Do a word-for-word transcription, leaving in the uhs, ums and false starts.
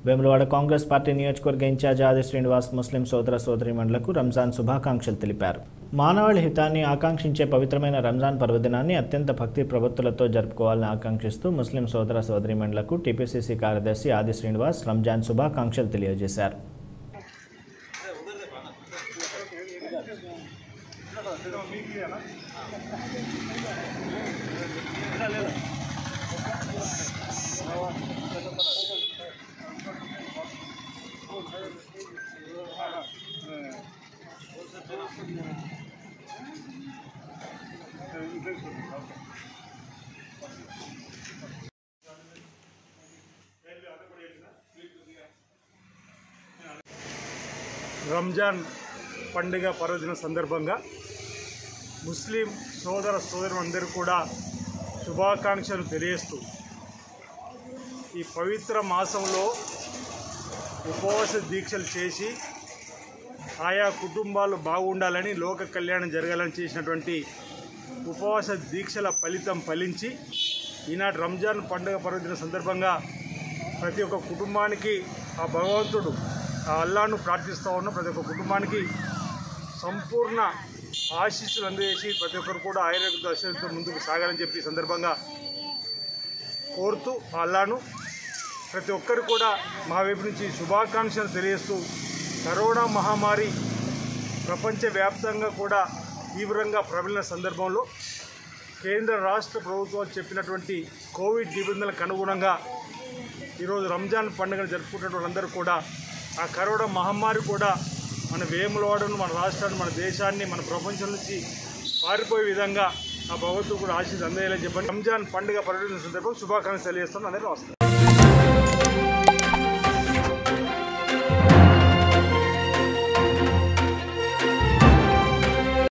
Vemulawada Congress party నియోజకవర్గ incharge Adi Srinivas ముస్లిం సోదర సోదరీమణులకు రంజాన్ శుభాకాంక్షలు తెలిపారు. మానవాళి హితాన్ని ఆకాంక్షించే పవిత్రమైన రంజాన్ పర్వదినాన్ని అత్యంత భక్తి ప్రవృత్తులతో జరుపుకోవాలని ఆకాంక్షిస్తూ ముస్లిం సోదర సోదరీమణులకు టీపీసీసీ కార్యదర్శి ఆది శ్రీనివాస్ రంజాన్ శుభాకాంక్షలు తెలియజేశారు. రంజాన్ పండుగ పర్వదిన సందర్భంగా ముస్లిం సోదర సోదరులందరూ కూడా శుభాకాంక్షలు తెలియజేస్తూ ఈ పవిత్ర మాసంలో ఉపవాస దీక్షలు చేసి ఆయా కుటుంబాలు బాగుండాలని లోక కళ్యాణం జరగాలని చేసినటువంటి ఉపవాస దీక్షల ఫలితం ఫలించి ఈనాటి రంజాన్ పండుగ పర్వదిన సందర్భంగా ప్రతి ఒక్క కుటుంబానికి ఆ భగవంతుడు ఆ అల్లాను ప్రార్థిస్తూ ఉన్న ప్రతి ఒక్క కుటుంబానికి సంపూర్ణ ఆశీస్సులు అందజేసి ప్రతి ఒక్కరు కూడా ఆయుర్వేద దర్శనంతో ముందుకు సాగాలని చెప్పి సందర్భంగా కోరుతూ ఆ అల్లాను ప్రతి ఒక్కరు కూడా మా వైపు నుంచి శుభాకాంక్షలు తెలియజేస్తూ కరోనా మహమ్మారి ప్రపంచవ్యాప్తంగా కూడా తీవ్రంగా ప్రబలిన సందర్భంలో కేంద్ర రాష్ట్ర ప్రభుత్వాలు చెప్పినటువంటి కోవిడ్ నిబంధనలకు అనుగుణంగా ఈరోజు రంజాన్ పండుగను జరుపుకుంటున్న వాళ్ళందరూ కూడా ఆ కరోనా మహమ్మారి కూడా మన వేములవాడను, మన రాష్ట్రాన్ని, మన దేశాన్ని, మన ప్రపంచం నుంచి పారిపోయే విధంగా ఆ భగవంతుడు కూడా ఆశీస్సు అందేయాలని చెప్పని రంజాన్ పండుగ పర్యటన సందర్భంగా శుభాకాంక్షలు తెలియజేస్తాను. అందరూ వస్తారు.